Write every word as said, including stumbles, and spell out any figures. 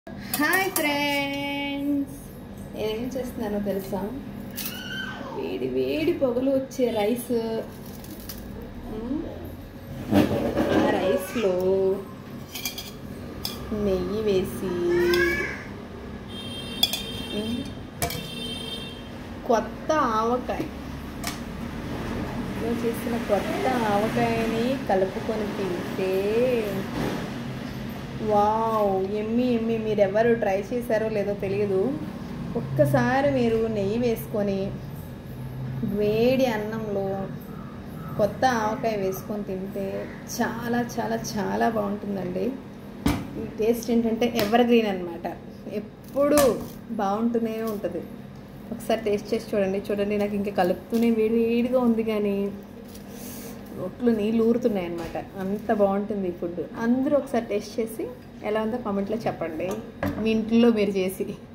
Hi friends, నేనేం చేస్తున్నానో తెలుసా? వేడి వేడి పొగలు వచ్చే రైస్, ఆ రైస్లో నెయ్యి వేసి కొత్త ఆవకాయ చేసిన కొత్త ఆవకాయని కలుపుకొని తింటే వావ్, ఎమ్మి ఎమ్మి. మీరు ఎవరు ట్రై చేశారో లేదో తెలియదు. ఒక్కసారి మీరు నెయ్యి వేసుకొని వేడి అన్నంలో కొత్త ఆవకాయ వేసుకొని తింటే చాలా చాలా చాలా బాగుంటుందండి. ఈ టేస్ట్ ఏంటంటే ఎవర్ గ్రీన్ అనమాట, ఎప్పుడు బాగుంటూనే ఉంటుంది. ఒకసారి టేస్ట్ చేసి చూడండి. చూడండి, నాకు ఇంకా కలుపుతూనే వేడి వేడిగా ఉంది, కానీ రొట్లు నీళ్ళు ఊరుతున్నాయి అన్నమాట. అంత బాగుంటుంది ఈ ఫుడ్. అందరూ ఒకసారి టేస్ట్ చేసి ఎలా ఉందో కామెంట్లో చెప్పండి, మీ ఇంట్లో మీరు చేసి.